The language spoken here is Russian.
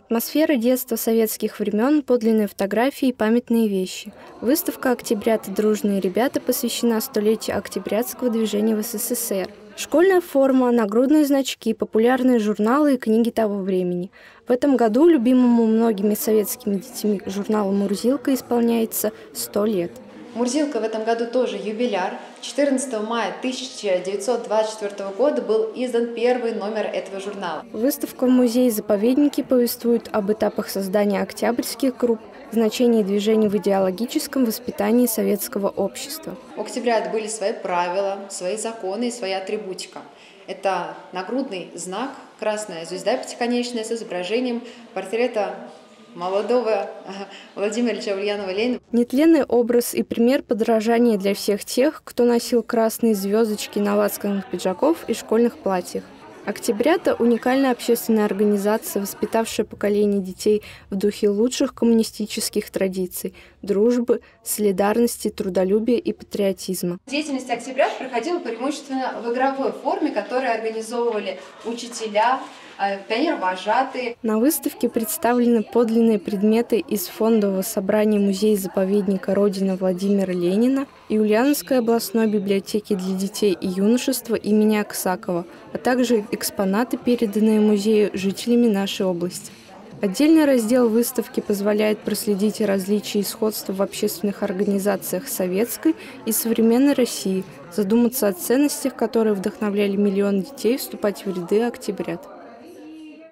Атмосфера детства советских времен, подлинные фотографии и памятные вещи. Выставка «Октябрят и дружные ребята» посвящена столетию октябрятского движения в СССР. Школьная форма, нагрудные значки, популярные журналы и книги того времени. В этом году любимому многими советскими детьми журналу «Мурзилка» исполняется 100 лет. «Мурзилка» в этом году тоже юбиляр. 14 мая 1924 года был издан первый номер этого журнала. Выставка в музее-заповеднике повествует об этапах создания октябрьских групп, значении движений в идеологическом воспитании советского общества. У октябрят были свои правила, свои законы и своя атрибутика. Это нагрудный знак, красная звезда пятиконечная с изображением портрета молодого Владимира Ильича Ульянова-Ленина. Нетленный образ и пример подражания для всех тех, кто носил красные звездочки на лацканах пиджаков и школьных платьях. «Октябрята» – уникальная общественная организация, воспитавшая поколение детей в духе лучших коммунистических традиций – дружбы, солидарности, трудолюбия и патриотизма. Деятельность «Октябрят» проходила преимущественно в игровой форме, которую организовывали учителя, пионер-вожатые. На выставке представлены подлинные предметы из фондового собрания музея-заповедника Родина Владимира Ленина и Ульяновской областной библиотеки для детей и юношества имени Аксакова, а также экспонаты, переданные музею жителями нашей области. Отдельный раздел выставки позволяет проследить различия и сходства в общественных организациях советской и современной России, задуматься о ценностях, которые вдохновляли миллионы детей вступать в ряды октябрят.